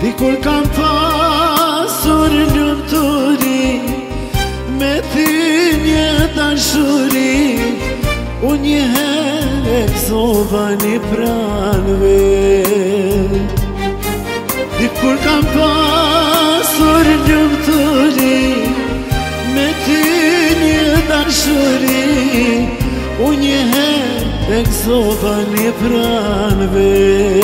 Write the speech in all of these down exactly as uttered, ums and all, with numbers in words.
Dikur kam pasur lumturi, me ty një dashuri, unë njëherë e gëzova një pranve. Dikur kam pasur lumturi, me ty një dashuri, unë njëherë e gëzova një pranve.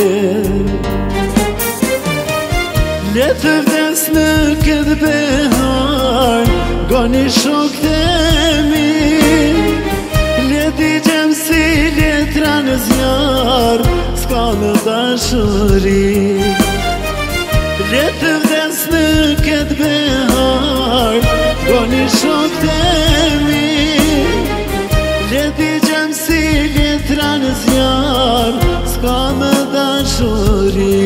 Le të vdes në këtë behar, goni shok të mi, le t'i gjem si letra në zjar, s'ka në dashuri. Le të vdes në këtë behar, goni shok të mi, le t'i gjem si letra në zjar, s'ka në dashuri.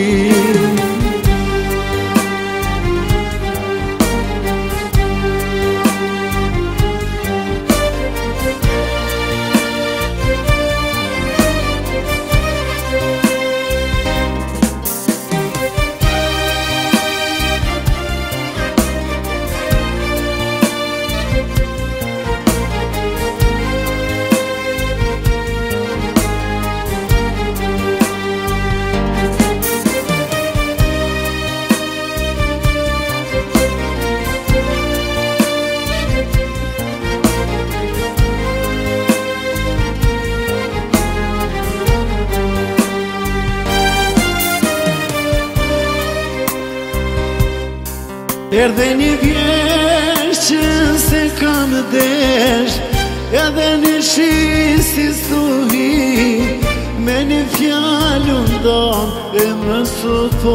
Erdhe një vjesh që se kam desh, edhe një shi si stuhi, me një fjallu ndon e më supo.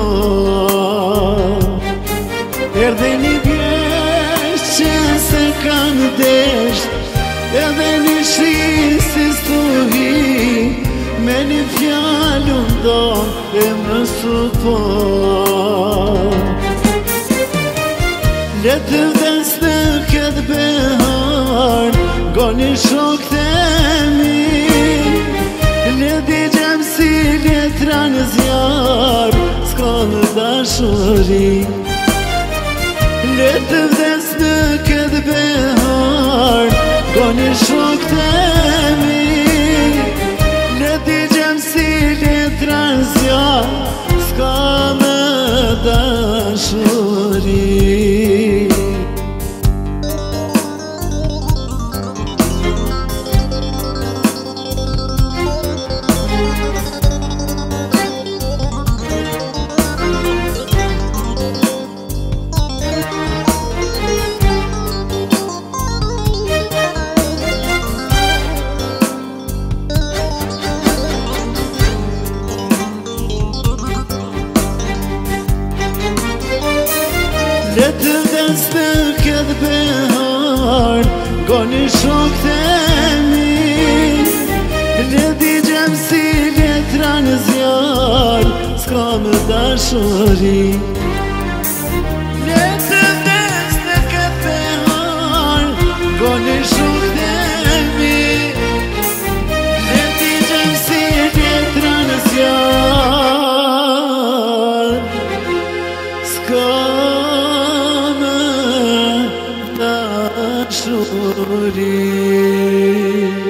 Erdhe një vjesh që se kam desh, edhe një shi si stuhi, me një fjallu ndon e më supo. Le të vdes në këtë behar, goni shok të mi, le t'i gjem si letra në zjar, s'ka në dashuri. Le të vdes në këtë behar, goni shok të mi, le t'i gjem si letra në zjar, s'ka në dashuri. Le të vdes në këtë behar, goni shok të mi, le t'i gjem si letra në zjar, s'ka më dashuri. Le të vdes në këtë behar, goni shok të mi, le t'i gjem si letra në zjar, s'ka Shuri.